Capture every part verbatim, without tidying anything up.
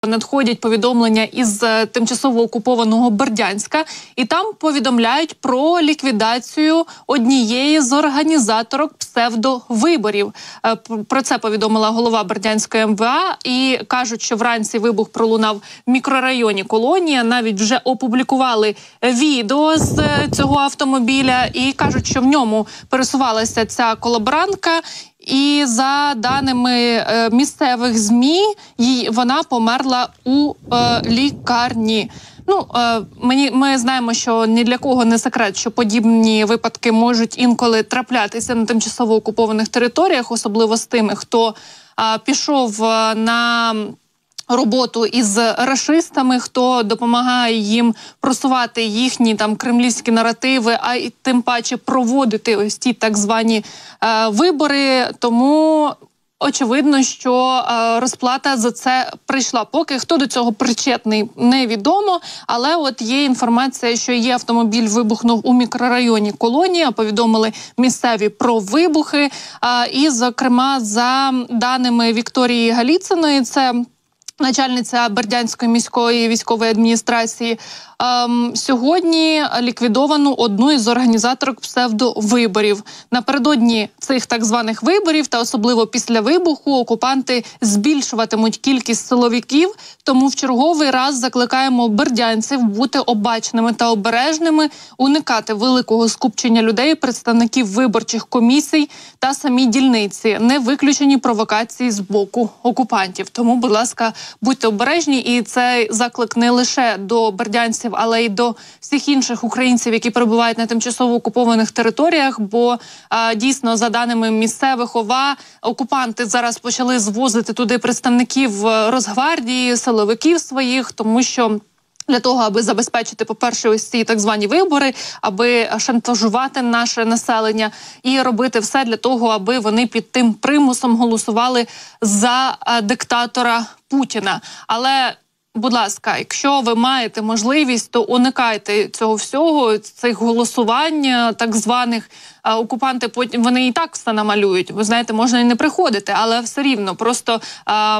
Надходять повідомлення із тимчасово окупованого Бердянська, і там повідомляють про ліквідацію однієї з організаторок псевдовиборів. Про це повідомила голова Бердянської ем ве а, і кажуть, що вранці вибух пролунав в мікрорайоні Колонія. Навіть вже опублікували відео з цього автомобіля і кажуть, що в ньому пересувалася ця колаборантка. І за даними е, місцевих ЗМІ, їй, вона померла у е, лікарні. Ну, е, мені, ми знаємо, що ні для кого не секрет, що подібні випадки можуть інколи траплятися на тимчасово окупованих територіях, особливо з тими, хто е, пішов на роботу із рашистами, хто допомагає їм просувати їхні там кремлівські наративи, а й тим паче проводити ось ті так звані е, вибори. Тому очевидно, що е, розплата за це прийшла. Поки хто до цього причетний, невідомо. Але от є інформація, що є автомобіль вибухнув у мікрорайоні Колонія. Повідомили місцеві про вибухи. Е, і, зокрема, за даними Вікторії Галіциної, це начальниця Бердянської міської військової адміністрації, ем, сьогодні ліквідовано одну із організаторок псевдовиборів. Напередодні цих так званих виборів, та особливо після вибуху, окупанти збільшуватимуть кількість силовиків, тому в черговий раз закликаємо бердянців бути обачними та обережними, уникати великого скупчення людей, представників виборчих комісій та самі дільниці. Не виключені провокації з боку окупантів. Тому, будь ласка, будьте обережні, і цей заклик не лише до бердянців, але й до всіх інших українців, які перебувають на тимчасово окупованих територіях, бо а, дійсно, за даними місцевих ОВА, окупанти зараз почали звозити туди представників Росгвардії, силовиків своїх, тому що для того, аби забезпечити, по-перше, ось ці так звані вибори, аби шантажувати наше населення і робити все для того, аби вони під тим примусом голосували за а, диктатора Путіна. Але, будь ласка, якщо ви маєте можливість, то уникайте цього всього, цих голосувань так званих. А окупанти потім, вони і так все намалюють. Ви знаєте, можна і не приходити, але все рівно. Просто, а,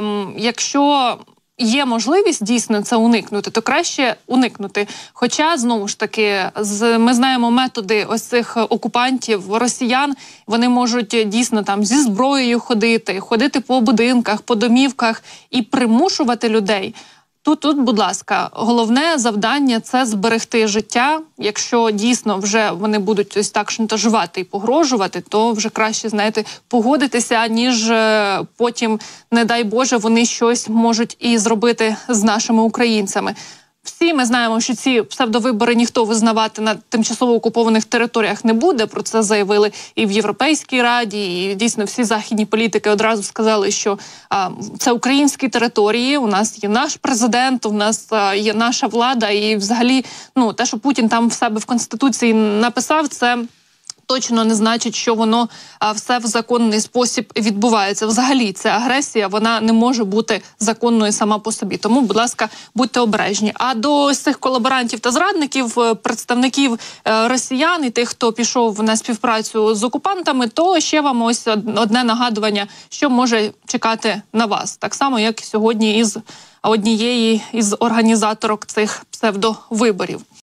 якщо є можливість дійсно це уникнути, то краще уникнути. Хоча, знову ж таки, з, ми знаємо методи ось цих окупантів, росіян, вони можуть дійсно там зі зброєю ходити, ходити по будинках, по домівках і примушувати людей. Тут, тут, будь ласка, головне завдання – це зберегти життя. Якщо дійсно вже вони будуть ось так шантажувати і погрожувати, то вже краще, знаєте, погодитися, ніж е, потім, не дай Боже, вони щось можуть і зробити з нашими українцями. Всі ми знаємо, що ці псевдовибори ніхто визнавати на тимчасово окупованих територіях не буде. Про це заявили і в Європейській Раді, і дійсно всі західні політики одразу сказали, що а, це українські території, у нас є наш президент, у нас а, є наша влада, і взагалі, ну, те, що Путін там в себе в Конституції написав, це точно не значить, що воно а, все в законний спосіб відбувається. Взагалі, ця агресія, вона не може бути законною сама по собі. Тому, будь ласка, будьте обережні. А до цих колаборантів та зрадників, представників е, росіян і тих, хто пішов на співпрацю з окупантами, то ще вам ось одне нагадування, що може чекати на вас. Так само, як сьогодні із однієї із організаторок цих псевдовиборів.